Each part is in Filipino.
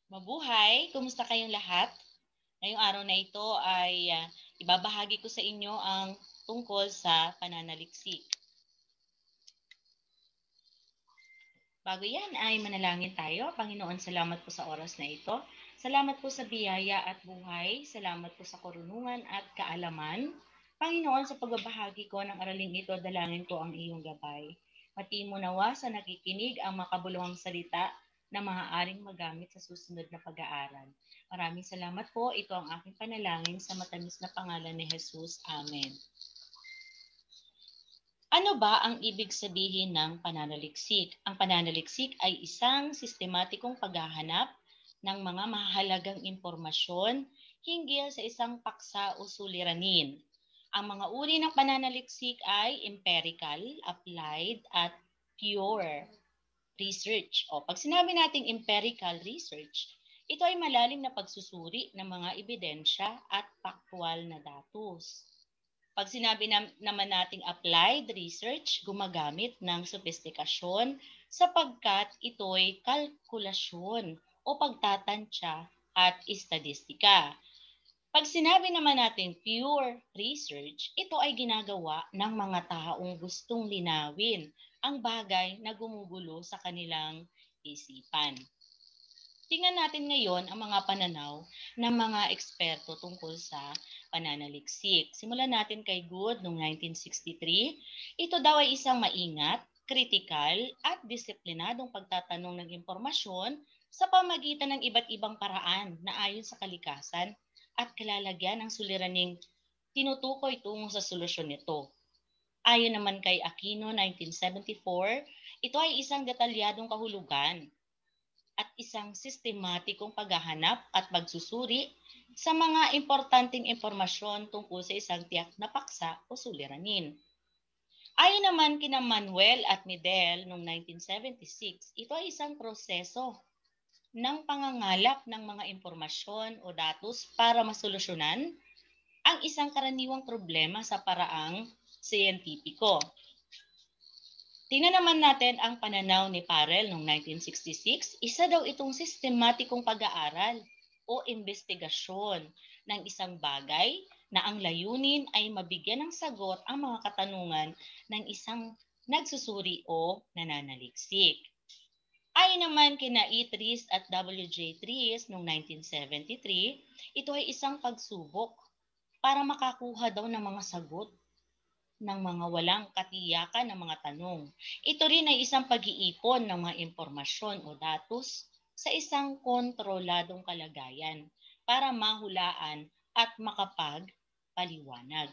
Mabuhay! Kumusta kayong lahat? Ngayong araw na ito ay ibabahagi ko sa inyo ang tungkol sa pananaliksik. Bago yan ay manalangin tayo. Panginoon, salamat po sa oras na ito. Salamat po sa biyaya at buhay. Salamat po sa karunungan at kaalaman. Panginoon, sa pagbabahagi ko ng araling ito, dalangin ko ang iyong gabay. Pati mo nawa sa nakikinig ang makabuluhang salita na maaaring magamit sa susunod na pag-aaral. Maraming salamat po. Ito ang aking panalangin sa matamis na pangalan ni Jesus. Amen. Ano ba ang ibig sabihin ng pananaliksik? Ang pananaliksik ay isang sistematikong paghahanap ng mga mahalagang impormasyon hinggil sa isang paksa o suliranin. Ang mga uri ng pananaliksik ay empirical, applied, at pure research. O pag sinabi nating empirical research, ito ay malalim na pagsusuri ng mga ebidensya at faktual na datos. Pag sinabi naman nating applied research, gumagamit ng sophistikasyon sapagkat ito'y kalkulasyon o pagtatansya at estadistika. Pag sinabi naman natin pure research, ito ay ginagawa ng mga taong gustong linawin ang bagay na gumugulo sa kanilang isipan. Tingnan natin ngayon ang mga pananaw ng mga eksperto tungkol sa pananaliksik. Simulan natin kay Good noong 1963. Ito daw ay isang maingat, kritikal at disiplinadong pagtatanong ng impormasyon sa pamagitan ng iba't ibang paraan na ayon sa kalikasan at kalalagyan ng suliraning tinutukoy tungo sa solusyon nito. Ayon naman kay Aquino 1974, ito ay isang detalyadong kahulugan at isang sistematikong paghahanap at pagsusuri sa mga importanteng impormasyon tungkol sa isang tiyak na paksa o suliranin. Ayon naman kina Manuel at Medel noong 1976, ito ay isang proseso ng pangangalap ng mga impormasyon o datos para masolusyonan ang isang karaniwang problema sa paraang siyentipiko. Tingnan naman natin ang pananaw ni Parel noong 1966. Isa daw itong sistematikong pag-aaral o investigasyon ng isang bagay na ang layunin ay mabigyan ng sagot ang mga katanungan ng isang nagsusuri o nananaliksik. Ayon naman kina E. Tries at W.J. Tries noong 1973, ito ay isang pagsubok para makakuha daw ng mga sagot ng mga walang katiyakan ng mga tanong. Ito rin ay isang pag-iipon ng mga impormasyon o datos sa isang kontroladong kalagayan para mahulaan at makapagpaliwanag.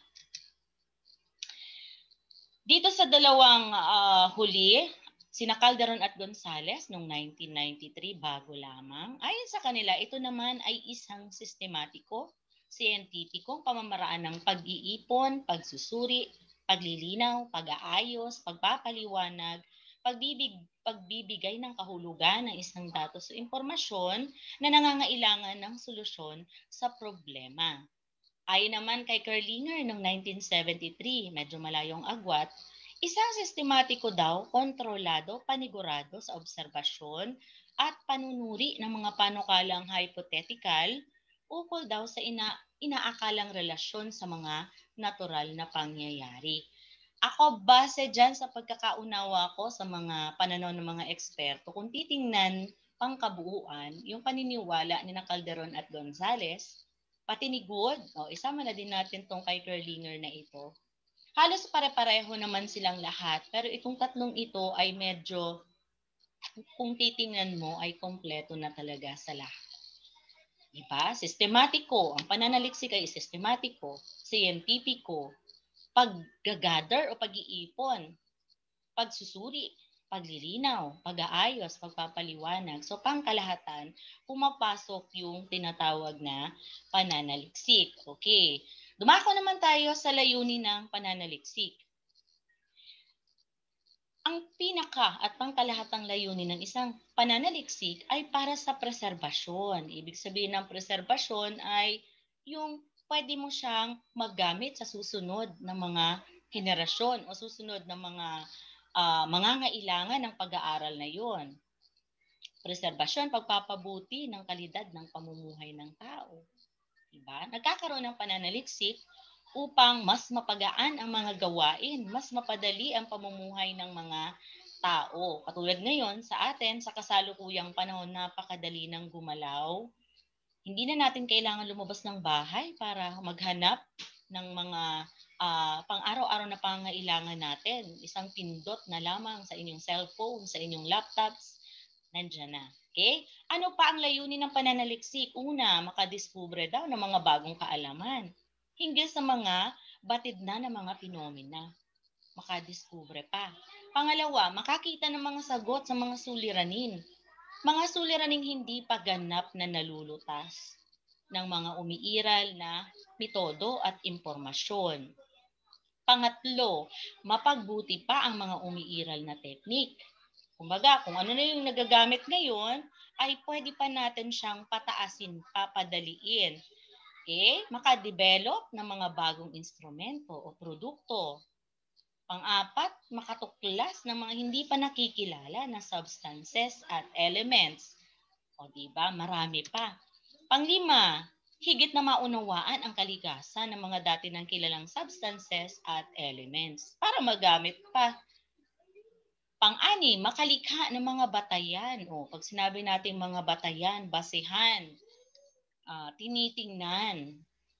Dito sa dalawang huli, sina Calderon at Gonzales noong 1993 bago lamang. Ayon sa kanila, ito naman ay isang sistematiko, siyentipikong pamamaraan ng pag-iipon, pagsusuri, paglilinaw, pag-aayos, pagpapaliwanag, pagbibigay ng kahulugan ng isang datos o impormasyon na nangangailangan ng solusyon sa problema. Ayon naman kay Kerlinger noong 1973, medyo malayong agwat, isang sistematiko daw, kontrolado, panigurado sa obserbasyon at panunuri ng mga panukalang hypothetical ukol daw sa inaakalang relasyon sa mga natural na pangyayari. Ako, base dyan sa pagkakaunawa ko sa mga pananaw ng mga eksperto, kung titingnan pangkabuuan, yung paniniwala ni Calderon at Gonzales, pati ni Good, isama na din natin tong kay Kerlinger na ito. Halos pare-pareho naman silang lahat, pero itong tatlong ito ay medyo, kung titingnan mo, ay kompleto na talaga sa lahat. Diba? Sistematiko. Ang pananaliksik ay sistematiko, siyentipiko, pag-gather o pag-iipon, pagsusuri, paglilinaw, pag-aayos, pagpapaliwanag. So pangkalahatan, pumapasok yung tinatawag na pananaliksik. Okay. Dumako naman tayo sa layunin ng pananaliksik. Ang pinaka at pangkalahatang layunin ng isang pananaliksik ay para sa preserbasyon. Ibig sabihin ng preserbasyon ay yung pwede mo siyang maggamit sa susunod na mga henerasyon o susunod na mga mangangailangan ng pag-aaral na yon. preserbasyon, pagpapabuti ng kalidad ng pamumuhay ng tao. Diba? Nagkakaroon ng pananaliksik upang mas mapagaan ang mga gawain, mas mapadali ang pamumuhay ng mga tao. Katulad ngayon sa atin, sa kasalukuyang panahon, napakadali ng gumalaw. Hindi na natin kailangan lumabas ng bahay para maghanap ng mga pang-araw-araw na pangangailangan natin. Isang pindot na lamang sa inyong cellphone, sa inyong laptops, nandiyan na. Okay? Ano pa ang layunin ng pananaliksik? Una, makadiskubre daw ng mga bagong kaalaman. Hinggil sa mga batid na ng mga pinomena. Makadiskubre pa. Pangalawa, makakita ng mga sagot sa mga suliranin. Mga suliraning hindi pa ganap na nalulutas ng mga umiiral na metodo at impormasyon. Pangatlo, mapagbuti pa ang mga umiiral na teknik. Kumbaga, kung ano na yung nagagamit ngayon, ay pwede pa natin siyang pataasin, papadaliin. Makadevelop ng mga bagong instrumento o produkto. Pang-apat, makatuklas ng mga hindi pa nakikilala na substances at elements. O diba, marami pa. Panglima, higit na maunawaan ang kalikasan ng mga dati nang kilalang substances at elements para magamit pa. Pang-anim, makalikha ng mga batayan. Pag sinabi natin mga batayan, basehan, tinitingnan.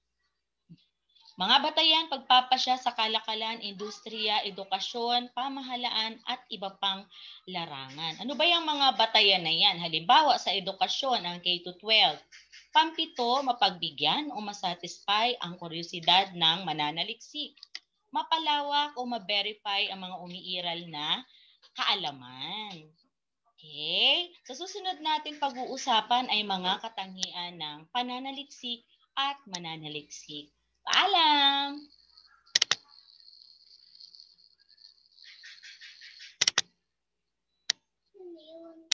Mga batayan, pagpapasya sa kalakalan, industriya, edukasyon, pamahalaan, at iba pang larangan. Ano ba yung mga batayan na yan? Halimbawa, sa edukasyon, ang K-12. Pampito, mapagbigyan o masatisfy ang kuryosidad ng mananaliksik. Mapalawak o ma-verify ang mga umiiral na kaalaman. Okay? Sa susunod nating pag-uusapan ay mga katangian ng pananaliksik at mananaliksik. Paalam!